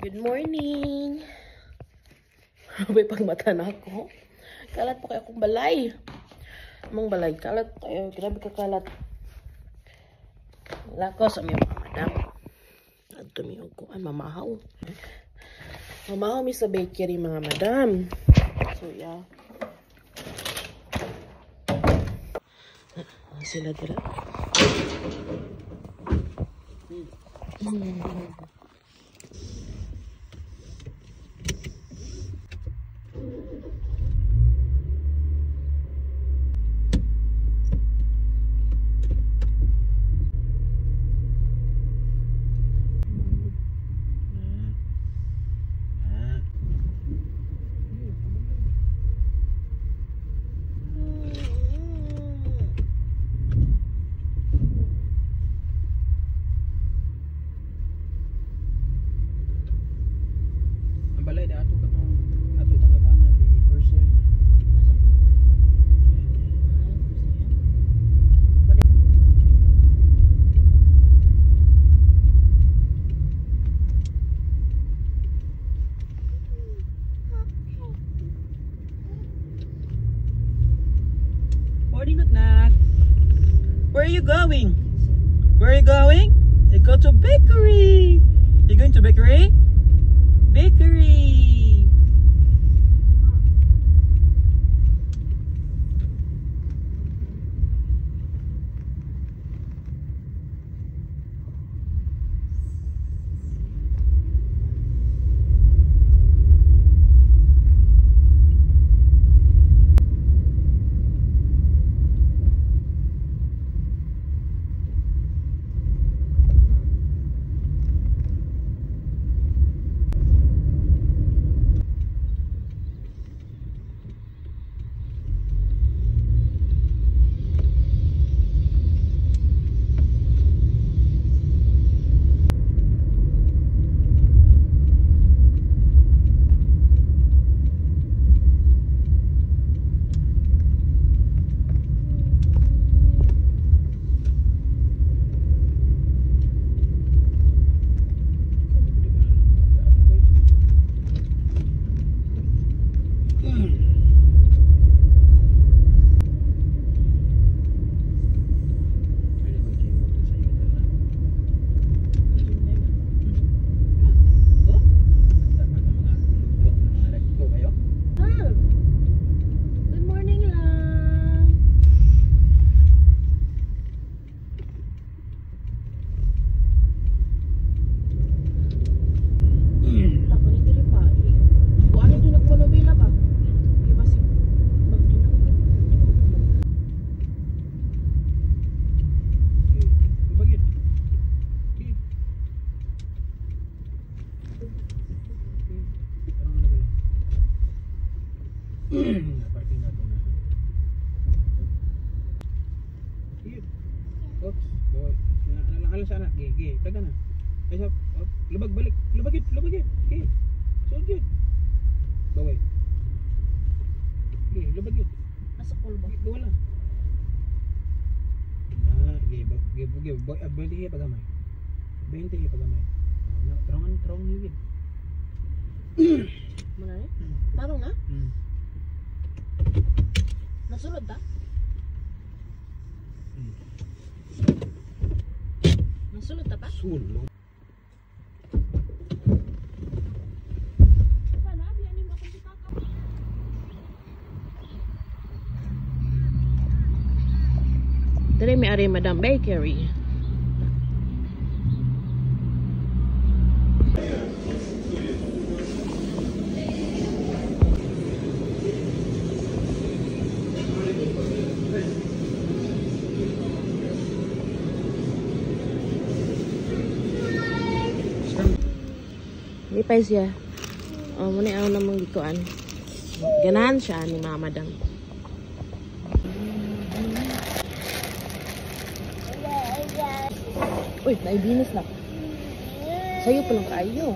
Good morning! May pagmata na ako. Kalat pa kayo akong balay. Among balay, kalat kayo. Grabe ka kalat. Lakos, ang mga madam. At tumiyuguan, mamahaw. Mamahaw mi sa bakery, mga madam. So, yeah. Sila dira. Where are you going? Where are you going? You go to bakery. You going to bakery? Bakery. Parking na doon. Oops, boy. Nalang sana. Gigi, taga na. Ay sap, lubag balik. Lubagit. Okay. So good. Baway. Gigi, lubagit. Nasa kulba. Wala. Gigi, boy, 20 pagamay. 20 pagamay. Terong ni gid. Muna ni? Tarong na? Nasulod ta? Nasulod ta pa? Sulod. Dali may ari Madam Bakery. Lipay siya. Oh, muna ako namang likuan. Ganahan siya ni Mama Dang. Uy, naibinis na. Sa'yo pa lang kayo.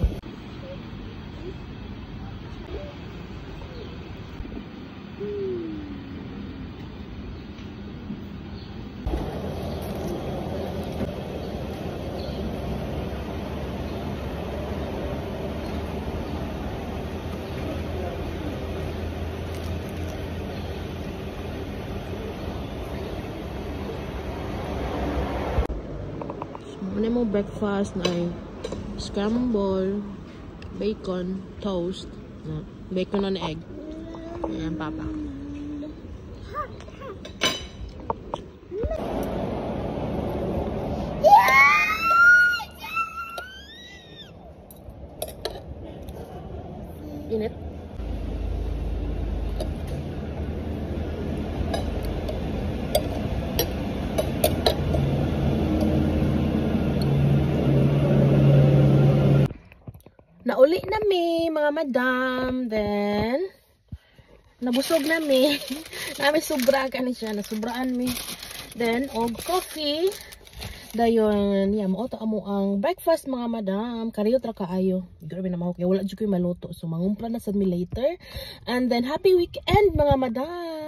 among breakfast na ay scramble, bacon, toast, bacon on egg. Ayan, papa. Init. Nauli nami, mga madam. Then, nabusog nami. Nami sobra ka ni siya. Nasubraan mi. Then, og coffee. Dayon, yan, mo amo ang breakfast, mga madam. Kariyo tra kaayo. Grabe na mahok. Wala dyan ko yung maluto. So, mangumpra na sa mi later. And then, happy weekend, mga madam.